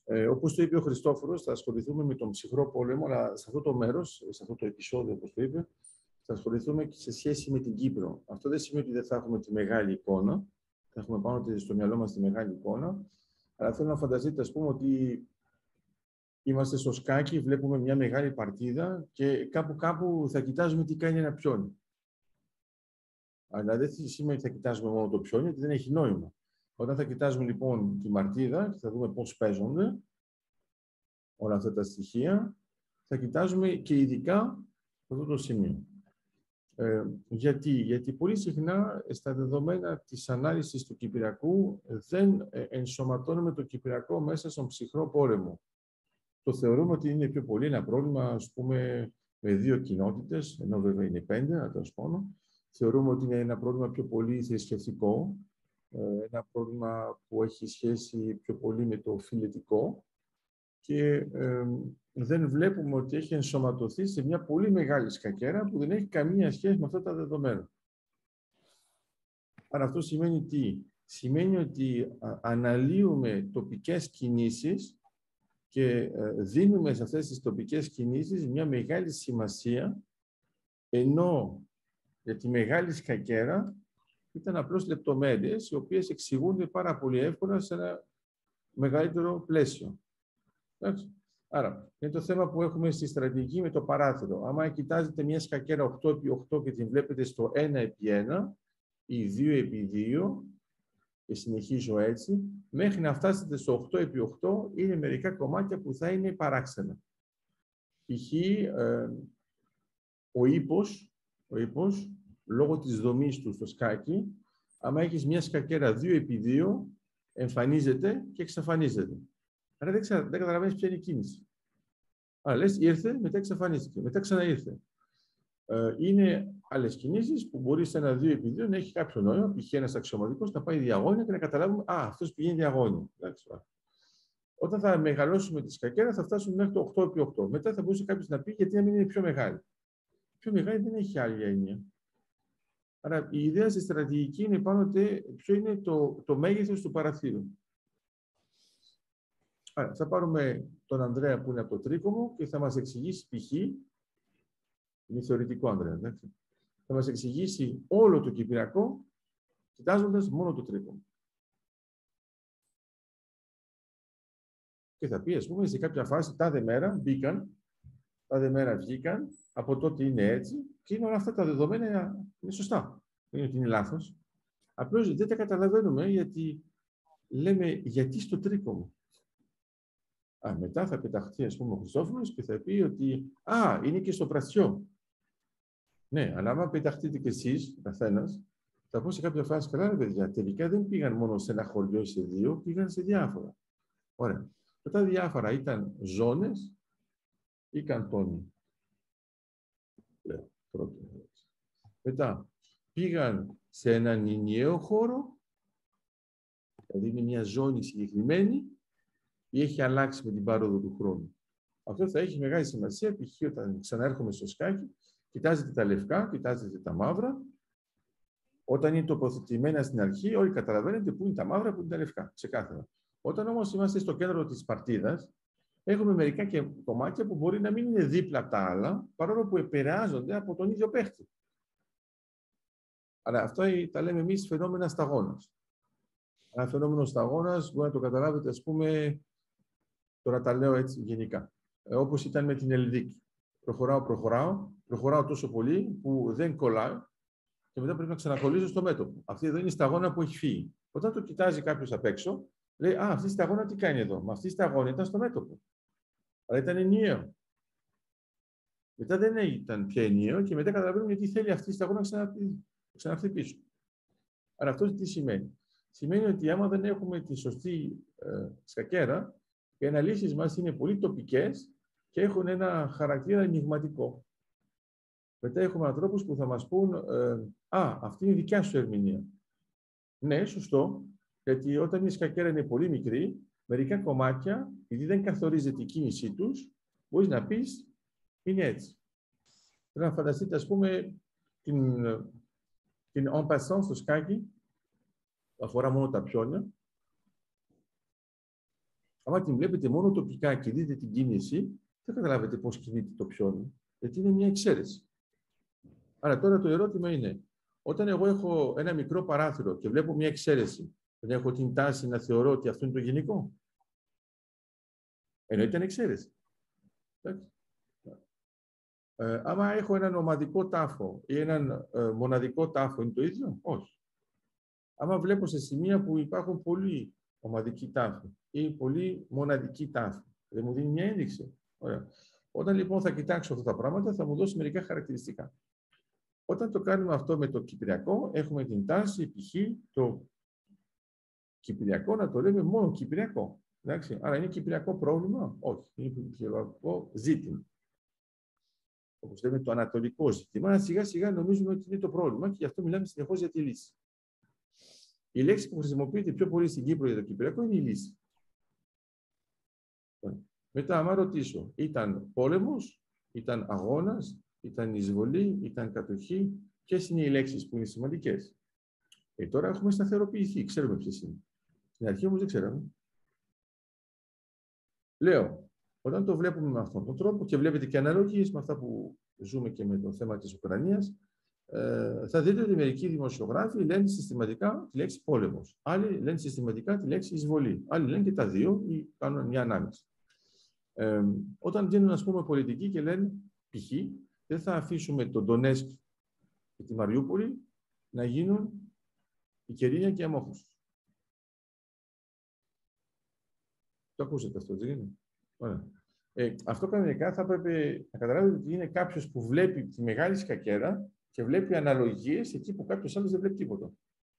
Όπως το είπε ο Χριστόφορος, θα ασχοληθούμε με τον ψυχρό πόλεμο, αλλά σε αυτό το μέρος, σε αυτό το επεισόδιο, όπως το είπε, θα ασχοληθούμε και σε σχέση με την Κύπρο. Αυτό δεν σημαίνει ότι δεν θα έχουμε τη μεγάλη εικόνα. Θα έχουμε πάνω στο μυαλό μας τη μεγάλη εικόνα. Αλλά θέλω να φανταστείτε, ας πούμε, ότι είμαστε στο σκάκι, βλέπουμε μια μεγάλη παρτίδα και κάπου θα κοιτάζουμε τι κάνει ένα πιόνι. Αλλά δεν σημαίνει ότι θα κοιτάζουμε μόνο το πιόνι, γιατί δεν έχει νόημα. Όταν θα κοιτάζουμε λοιπόν τη μαρτίδα και θα δούμε πώς παίζονται όλα αυτά τα στοιχεία, θα κοιτάζουμε και ειδικά αυτό το σημείο. Γιατί πολύ συχνά στα δεδομένα της ανάλυσης του Κυπριακού δεν ενσωματώνουμε το Κυπριακό μέσα στον ψυχρό πόλεμο. Το θεωρούμε ότι είναι πιο πολύ ένα πρόβλημα, ας πούμε, με 2 κοινότητες, ενώ βέβαια είναι 5, αλλά τέλος πάντων. Θεωρούμε ότι είναι ένα πρόβλημα πιο πολύ θρησκευτικό, ένα πρόβλημα που έχει σχέση πιο πολύ με το φιλετικό και δεν βλέπουμε ότι έχει ενσωματωθεί σε μια πολύ μεγάλη σκακέρα που δεν έχει καμία σχέση με αυτά τα δεδομένα. Άρα αυτό σημαίνει τι? Σημαίνει ότι αναλύουμε τοπικές κινήσεις και δίνουμε σε αυτές τις τοπικές κινήσεις μια μεγάλη σημασία, ενώ για τη μεγάλη σκακέρα ήταν απλώς λεπτομέρειες, οι οποίες εξηγούνται πάρα πολύ εύκολα σε ένα μεγαλύτερο πλαίσιο. Εντάξει. Άρα, είναι το θέμα που έχουμε στη στρατηγική με το παράθυρο. Άμα κοιτάζετε μια σκακέρα 8x8 και την βλέπετε στο 1x1 ή 2x2, και συνεχίζω έτσι, μέχρι να φτάσετε στο 8x8 είναι μερικά κομμάτια που θα είναι παράξενα. Π.χ. ο ύπος, λόγω της δομής του στο σκάκι, άμα έχεις μια σκακέρα 2x2, εμφανίζεται και εξαφανίζεται. Άρα δεν καταλαβαίνεις ποια είναι η κίνηση. Άρα λες, ήρθε, μετά εξαφανίστηκε, μετά ξαναήρθε. Είναι άλλες κινήσεις που μπορεί σε ένα 2x2 να έχει κάποιο νόημα, π.χ. ένας αξιωματικός να πάει διαγώνια και να καταλάβουμε, αυτός πηγαίνει διαγώνια. Όταν θα μεγαλώσουμε τη σκακέρα, θα φτάσουμε μέχρι το 8x8. Μετά θα μπορούσε κάποιος να πει, γιατί να μην είναι πιο μεγάλη. Πιο μεγάλη δεν έχει άλλη έννοια. Άρα η ιδέα στη στρατηγική είναι πάνω ποιο είναι το μέγεθος του παραθύρου. Άρα, θα πάρουμε τον Ανδρέα που είναι από το Τρίκομο και θα μας εξηγήσει π.χ. Είναι θεωρητικό, Ανδρέα, εντάξει. Θα μας εξηγήσει όλο το Κυπριακό, κοιτάζοντας μόνο το Τρίκομο. Και θα πει, ας πούμε, σε κάποια φάση, τάδε μέρα μπήκαν, τάδε μέρα βγήκαν, από τότε είναι έτσι, και είναι όλα αυτά τα δεδομένα είναι σωστά. Δεν είναι ότι είναι λάθος. Απλώς δεν τα καταλαβαίνουμε, γιατί λέμε, γιατί στο Τρίκομο. Μετά θα πεταχτεί, ας πούμε, ο Χριστόφορος και θα πει ότι είναι και στο Πρασιό. Ναι, αλλά άμα πεταχτείτε κι εσείς, ο καθένας, θα πω σε κάποια φάση, καλά ρε παιδιά, τελικά δεν πήγαν μόνο σε ένα χωριό ή σε 2, πήγαν σε διάφορα. Ωραία. Αυτά διάφορα ήταν ζώνες ή καντόνι. Μετά πήγαν σε έναν ενιαίο χώρο, δηλαδή είναι μια ζώνη συγκεκριμένη, ή έχει αλλάξει με την πάροδο του χρόνου. Αυτό θα έχει μεγάλη σημασία, π.χ. όταν ξαναέρχομαι στο σκάκι, κοιτάζετε τα λευκά, κοιτάζετε τα μαύρα. Όταν είναι τοποθετημένα στην αρχή, όλοι καταλαβαίνετε πού είναι τα μαύρα, πού είναι τα λευκά. Ξεκάθαρα. Όταν όμως είμαστε στο κέντρο της παρτίδας, έχουμε μερικά και κομμάτια που μπορεί να μην είναι δίπλα από τα άλλα, παρόλο που επηρεάζονται από τον ίδιο παίχτη. Αλλά αυτό τα λέμε εμείς φαινόμενα σταγόνας. Ένα φαινόμενο σταγόνας μπορεί να το καταλάβετε, ας πούμε, τώρα τα λέω έτσι γενικά. Όπως ήταν με την Ελδίκη. Προχωράω τόσο πολύ που δεν κολλάει και μετά πρέπει να ξανακολλήσω στο μέτωπο. Αυτή εδώ είναι η σταγόνα που έχει φύγει. Όταν το κοιτάζει κάποιος απ' έξω, λέει, αυτή η σταγόνα τι κάνει εδώ? Μα αυτή η σταγόνα ήταν στο μέτωπο. Αλλά ήταν ενιαίο. Μετά δεν ήταν πια ενιαίο και μετά καταλαβαίνουμε γιατί θέλει αυτή η σταγόνα να ξαναχτυπήσει. Άρα αυτό τι σημαίνει? Σημαίνει ότι άμα δεν έχουμε τη σωστή σκακέρα, οι αναλύσεις μας είναι πολύ τοπικές και έχουν ένα χαρακτήρα ενιγματικό. Μετά έχουμε ανθρώπους που θα μας πούν αυτή είναι η δικιά σου ερμηνεία. Ναι, σωστό, γιατί όταν η σκακέρα είναι πολύ μικρή, μερικά κομμάτια, επειδή δεν καθορίζεται η κίνησή τους, μπορείς να πεις είναι έτσι. Θέλω να φανταστείτε, ας πούμε, την en passant στο σκάκι, αφορά μόνο τα πιόνια. άμα την βλέπετε μόνο τοπικά και δείτε την κίνηση, δεν καταλάβετε πώς κινείται το πιόνι, γιατί είναι μια εξαίρεση. Άρα τώρα το ερώτημα είναι, όταν εγώ έχω ένα μικρό παράθυρο και βλέπω μια εξαίρεση, δεν έχω την τάση να θεωρώ ότι αυτό είναι το γενικό. Εννοείται είναι εξαίρεση. Άμα έχω έναν ομαδικό τάφο ή έναν μοναδικό τάφο, είναι το ίδιο? Όχι. Άμα βλέπω σε σημεία που υπάρχουν πολλοί ομαδικοί τάφοι ή πολλοί μοναδικοί τάφοι, δεν μου δίνει μια ένδειξη? Ωραία. Όταν λοιπόν θα κοιτάξω αυτά τα πράγματα, θα μου δώσει μερικά χαρακτηριστικά. Όταν το κάνουμε αυτό με το κυπριακό, έχουμε την τάση, π.χ. το κυπριακό να το λέμε μόνο κυπριακό. Εντάξει. Άρα είναι κυπριακό πρόβλημα? Όχι. Είναι κυπριακό ζήτημα. Όπως λέμε το ανατολικό ζήτημα, σιγά σιγά νομίζουμε ότι είναι το πρόβλημα και γι' αυτό μιλάμε συνεχώς για τη λύση. Η λέξη που χρησιμοποιείται πιο πολύ στην Κύπρο για το κυπριακό είναι η λύση. Μετά, άμα ρωτήσω, ήταν πόλεμος, ήταν αγώνας, ήταν εισβολή, ήταν κατοχή, ποιες είναι οι λέξεις που είναι σημαντικές? Τώρα έχουμε σταθεροποιηθεί, ξέρουμε ποιες είναι. Στην αρχή όμως δεν ξέραμε. Λέω, όταν το βλέπουμε με αυτόν τον τρόπο και βλέπετε και αναλογίες με αυτά που ζούμε και με το θέμα της Ουκρανίας, θα δείτε ότι μερικοί δημοσιογράφοι λένε συστηματικά τη λέξη πόλεμος. Άλλοι λένε συστηματικά τη λέξη εισβολή. Άλλοι λένε και τα δύο ή κάνουν μια ανάμειξη. Όταν γίνουν, ας πούμε, πολιτικοί και λένε, π.χ., δεν θα αφήσουμε τον Ντονέτσκ και τη Μαριούπολη να γίνουν η Κερίνια και η Αμόχωστος. Το ακούσατε αυτό, δεν είναι? Ωραία. Αυτό κανονικά θα πρέπει να καταλάβετε ότι είναι κάποιος που βλέπει τη μεγάλη σκακέρα και βλέπει αναλογίες εκεί που κάποιος άλλος δεν βλέπει τίποτα.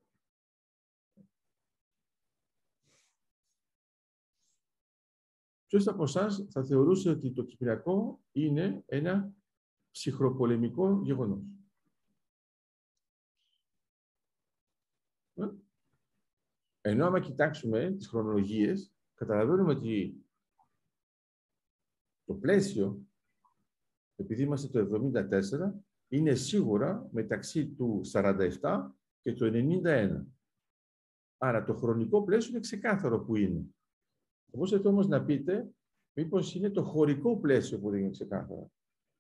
Ποιος από εσάς θα θεωρούσε ότι το κυπριακό είναι ένα ψυχροπολεμικό γεγονός? Ενώ άμα κοιτάξουμε τις χρονολογίες, καταλαβαίνουμε ότι το πλαίσιο, επειδή είμαστε το 1974, είναι σίγουρα μεταξύ του 47 και του 91. Άρα το χρονικό πλαίσιο είναι ξεκάθαρο που είναι. Μπορείτε όμως να πείτε μήπως είναι το χωρικό πλαίσιο που δεν είναι ξεκάθαρο.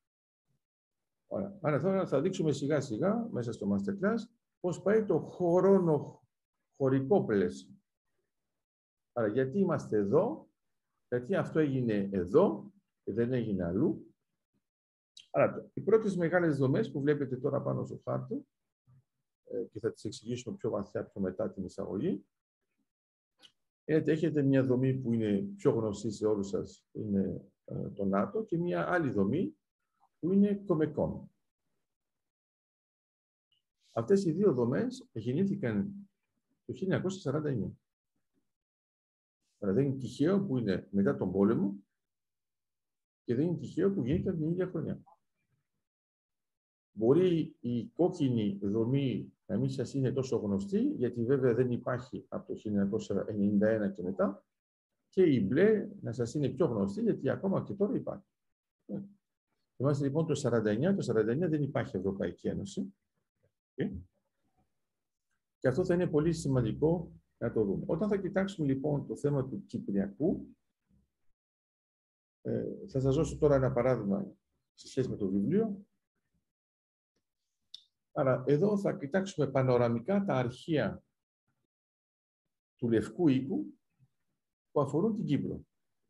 Άρα τώρα θα δείξουμε σιγά σιγά μέσα στο Masterclass πώς πάει το χρονοχωρικό πλαίσιο. Άρα γιατί είμαστε εδώ, γιατί αυτό έγινε εδώ και δεν έγινε αλλού. Άρα οι πρώτες μεγάλες δομές που βλέπετε τώρα πάνω στο χάρτη και θα τις εξηγήσουμε πιο βαθιά πιο μετά την εισαγωγή. Έχετε μια δομή που είναι πιο γνωστή σε όλους σας, είναι το ΝΑΤΟ, και μια άλλη δομή που είναι το ΜΕΚΟΝ. Αυτές οι δύο δομές γεννήθηκαν το 1949. Άρα δεν είναι τυχαίο που είναι μετά τον πόλεμο και δεν είναι τυχαίο που γεννήθηκαν την ίδια χρονιά. Μπορεί η κόκκινη δομή να μην σας είναι τόσο γνωστή, γιατί βέβαια δεν υπάρχει από το 1991 και μετά, και η μπλε να σας είναι πιο γνωστή, γιατί ακόμα και τώρα υπάρχει. Είμαστε λοιπόν το 49, το 49 δεν υπάρχει Ευρωπαϊκή Ένωση. Και αυτό θα είναι πολύ σημαντικό να το δούμε. Όταν θα κοιτάξουμε λοιπόν το θέμα του Κυπριακού, θα σας δώσω τώρα ένα παράδειγμα σε σχέση με το βιβλίο. Άρα, εδώ θα κοιτάξουμε πανοραμικά τα αρχεία του Λευκού Οίκου που αφορούν την Κύπρο.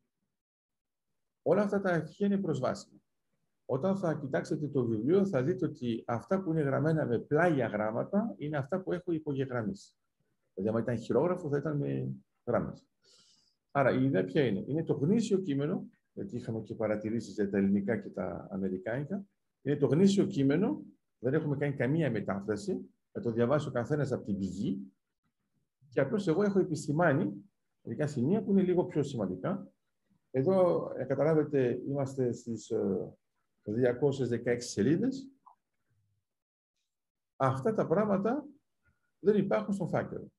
Όλα αυτά τα αρχεία είναι προσβάσιμα. Όταν θα κοιτάξετε το βιβλίο, θα δείτε ότι αυτά που είναι γραμμένα με πλάγια γράμματα είναι αυτά που έχω υπογεγραμμίσει. Δηλαδή, αν ήταν χειρόγραφο, θα ήταν με γράμματα. Άρα, η ιδέα ποια είναι? Είναι το γνήσιο κείμενο, γιατί είχαμε και παρατηρήσεις για τα ελληνικά και τα αμερικάνικα. Είναι το γνήσιο κείμενο. Δεν έχουμε κάνει καμία μετάφραση, θα το διαβάσει ο καθένας από την πηγή και απλώς εγώ έχω επισημάνει μερικά σημεία που είναι λίγο πιο σημαντικά. Εδώ, καταλάβετε, είμαστε στις 216 σελίδες. Αυτά τα πράγματα δεν υπάρχουν στον φάκελο.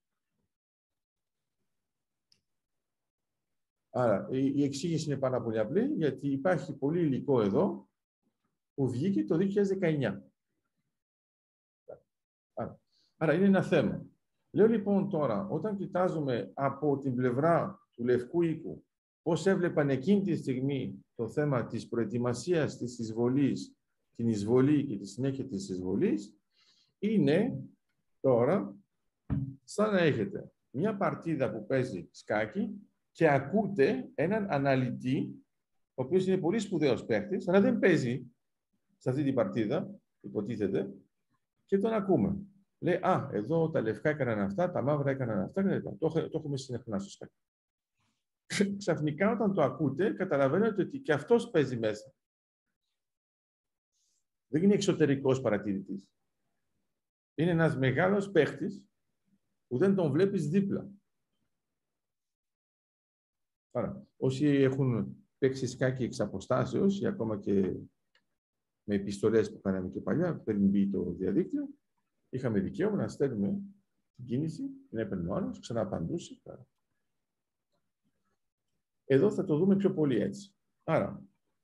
Άρα, η εξήγηση είναι πάρα πολύ απλή, γιατί υπάρχει πολύ υλικό εδώ που βγήκε το 2019. Άρα είναι ένα θέμα. Λέω λοιπόν τώρα, όταν κοιτάζουμε από την πλευρά του Λευκού Οίκου πώς έβλεπαν εκείνη τη στιγμή το θέμα της προετοιμασίας της εισβολής, την εισβολή και τη συνέχεια της εισβολής, είναι τώρα σαν να έχετε μια παρτίδα που παίζει σκάκι και ακούτε έναν αναλυτή, ο οποίος είναι πολύ σπουδαίος παίχτης, αλλά δεν παίζει σε αυτή την παρτίδα, υποτίθεται, και τον ακούμε. Λέει, α, εδώ τα λευκά έκαναν αυτά, τα μαύρα έκαναν αυτά, και το έχουμε συνεχνά στο σκάκι. Ξαφνικά όταν το ακούτε, καταλαβαίνετε ότι και αυτός παίζει μέσα. Δεν είναι εξωτερικός παρατηρητής. Είναι ένας μεγάλος παίχτης που δεν τον βλέπεις δίπλα. Άρα, όσοι έχουν παίξει σκάκι εξ αποστάσεως ή ακόμα και με επιστολές που κάναμε και παλιά, πριν μπει το διαδίκτυο, είχαμε δικαίωμα να στέλνουμε την κίνηση, την έπαιρνε ο άλλος, ξανά απαντούσε. Εδώ θα το δούμε πιο πολύ έτσι. Άρα,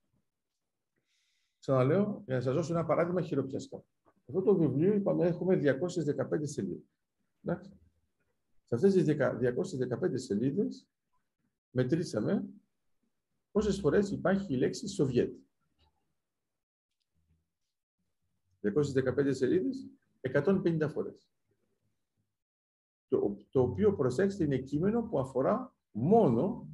ξαναλέω, για να σας δώσω ένα παράδειγμα χειροπιαστό. Αυτό το βιβλίο, είπαμε, έχουμε 215 σελίδες. Εντάξει. Σε αυτές τις 215 σελίδες μετρήσαμε πόσες φορές υπάρχει η λέξη Σοβιέτ. 215 σελίδες, 150 φορές. Το οποίο, προσέξτε, είναι κείμενο που αφορά μόνο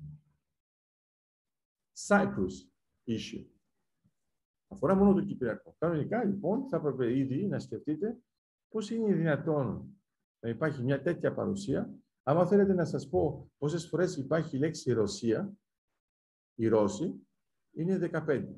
Cyprus issue. Αφορά μόνο το Κυπριακό. Κανονικά, λοιπόν, θα έπρεπε ήδη να σκεφτείτε πώς είναι δυνατόν να υπάρχει μια τέτοια παρουσία. Άμα θέλετε να σας πω πόσες φορές υπάρχει η λέξη Ρωσία, η Ρώση, είναι 15.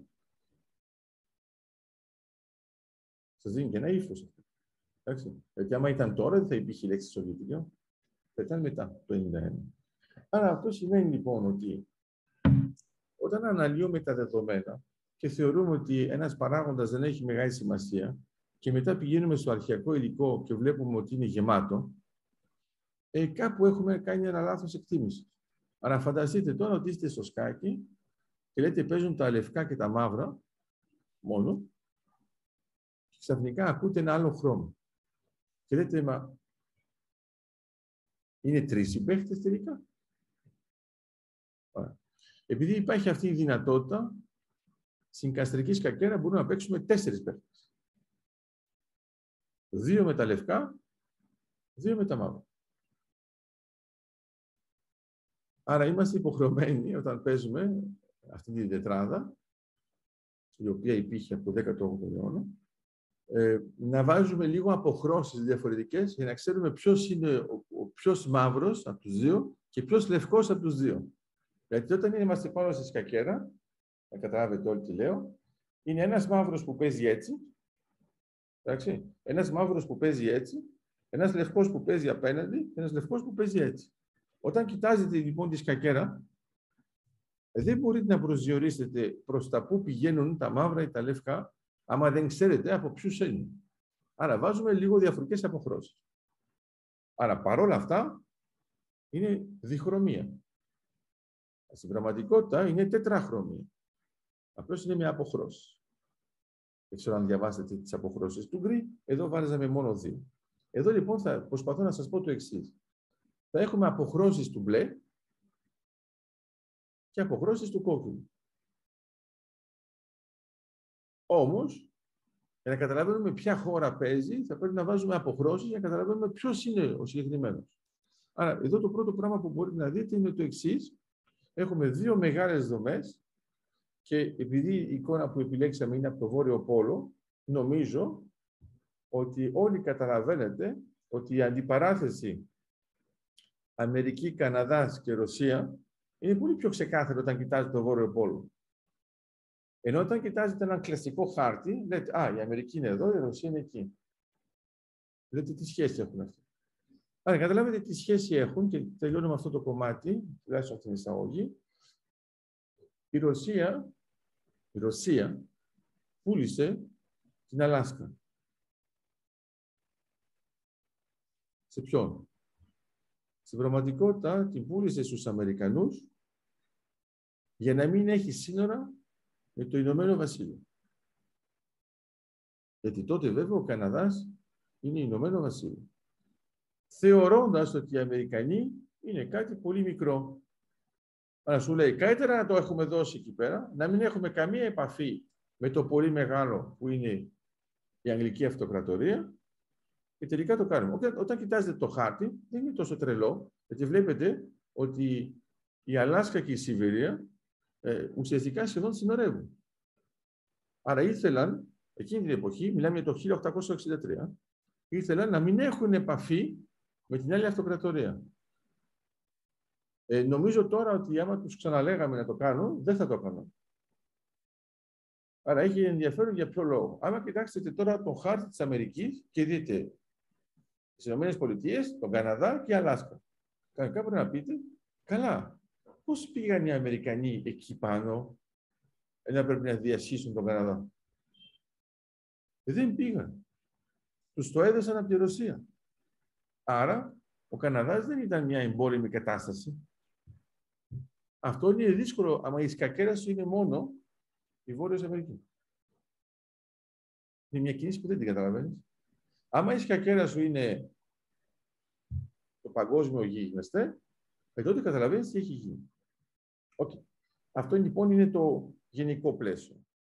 Σας δίνει και ένα ύφος. Γιατί άμα ήταν τώρα, δεν θα υπήρχε η λέξη Σοβιετική. Θα ήταν μετά, το 1991. Άρα αυτό σημαίνει λοιπόν ότι όταν αναλύουμε τα δεδομένα και θεωρούμε ότι ένας παράγοντας δεν έχει μεγάλη σημασία και μετά πηγαίνουμε στο αρχαιακό υλικό και βλέπουμε ότι είναι γεμάτο, κάπου έχουμε κάνει ένα λάθος εκτίμηση. Άρα φανταστείτε τώρα ότι είστε στο σκάκι και λέτε παίζουν τα λευκά και τα μαύρα μόνο και ξαφνικά ακούτε ένα άλλο χρώμα. Και λέτε, μα είναι 3 οι παίχτες τελικά. Επειδή υπάρχει αυτή η δυνατότητα, στην καστρική σκακέρα μπορούμε να παίξουμε 4 παίχτες. 2 με τα λευκά, 2 με τα μαύρα. Άρα είμαστε υποχρεωμένοι όταν παίζουμε αυτή τη τετράδα, η οποία υπήρχε από το 18ο αιώνα, να βάζουμε λίγο αποχρώσεις διαφορετικές για να ξέρουμε ποιος είναι ποιος μαύρος από τους 2 και ποιος λευκός από τους 2. Γιατί όταν είμαστε πάνω στη σκακέρα, να καταλάβετε όλοι τι λέω, είναι ένας μαύρος που παίζει έτσι, εντάξει, ένας μαύρος που παίζει έτσι, ένας λευκός που παίζει απέναντι και ένας λευκός που παίζει έτσι. Όταν κοιτάζετε λοιπόν τη σκακέρα, δεν μπορείτε να προσδιορίσετε προς τα πού πηγαίνουν τα μαύρα ή τα λευκά, άμα δεν ξέρετε από ποιους είναι. Άρα βάζουμε λίγο διαφορετικές αποχρώσεις. Άρα παρόλα αυτά είναι διχρωμία. Στην πραγματικότητα είναι τετραχρωμία. Απλώς είναι μια αποχρώση. Δεν ξέρω αν διαβάσετε τις αποχρώσεις του γκρι, εδώ βάζαμε μόνο 2. Εδώ λοιπόν θα προσπαθώ να σας πω το εξής. Θα έχουμε αποχρώσεις του μπλε και αποχρώσεις του κόκκινου. Όμως, για να καταλαβαίνουμε ποια χώρα παίζει, θα πρέπει να βάζουμε αποχρώσεις για να καταλαβαίνουμε ποιος είναι ο συγκεκριμένος. Άρα, εδώ το πρώτο πράγμα που μπορείτε να δείτε είναι το εξής. Έχουμε 2 μεγάλες δομές και επειδή η εικόνα που επιλέξαμε είναι από το Βόρειο Πόλο, νομίζω ότι όλοι καταλαβαίνετε ότι η αντιπαράθεση Αμερική, Καναδάς και Ρωσία είναι πολύ πιο ξεκάθαρο όταν κοιτάζετε το Βόρειο Πόλο. Ενώ όταν κοιτάζετε έναν κλασικό χάρτη, λέτε, α, η Αμερική είναι εδώ, η Ρωσία είναι εκεί. Λέτε, τι σχέση έχουν αυτοί. Άρα, καταλάβετε τι σχέση έχουν και τελειώνω με αυτό το κομμάτι, τουλάχιστον αυτήν την εισαγωγή. Η Ρωσία πούλησε την Αλάσκα. Σε ποιον? Στην πραγματικότητα την πούλησε στους Αμερικανούς για να μην έχει σύνορα με το Ηνωμένο Βασίλειο. Γιατί τότε βέβαια ο Καναδάς είναι Ηνωμένο Βασίλειο. Θεωρώντας ότι οι Αμερικανοί είναι κάτι πολύ μικρό. Αλλά σου λέει, καλύτερα να το έχουμε δώσει εκεί πέρα, να μην έχουμε καμία επαφή με το πολύ μεγάλο που είναι η Αγγλική Αυτοκρατορία και τελικά το κάνουμε. Όταν κοιτάζετε το χάρτη, δεν είναι τόσο τρελό, γιατί βλέπετε ότι η Αλάσκα και η Σιβηρία ουσιαστικά σχεδόν συνορεύουν. Άρα ήθελαν, εκείνη την εποχή, μιλάμε για το 1863, ήθελαν να μην έχουν επαφή με την άλλη αυτοκρατορία. Νομίζω τώρα ότι άμα τους ξαναλέγαμε να το κάνουν, δεν θα το έκαναν. Άρα έχει ενδιαφέρον για ποιο λόγο. Άμα κοιτάξετε τώρα τον χάρτη της Αμερικής και δείτε τις ΗΠΑ, τον Καναδά και Αλάσκα. Κανονικά πρέπει να πείτε, καλά, πώς πήγαν οι Αμερικανοί εκεί πάνω, να πρέπει να διασχίσουν τον Καναδά. Δεν πήγαν. Τους το έδωσαν από τη Ρωσία. Άρα, ο Καναδάς δεν ήταν μια εμπόλεμη κατάσταση. Αυτό είναι δύσκολο, άμα η σκακέρα σου είναι μόνο η Βόρειος Αμερική. Είναι μια κίνηση που δεν την καταλαβαίνεις. Άμα η σκακέρα σου είναι το παγκόσμιο γίγνεσθε, τότε καταλαβαίνεις τι έχει γίνει. Okay. Αυτό λοιπόν είναι το γενικό πλαίσιο.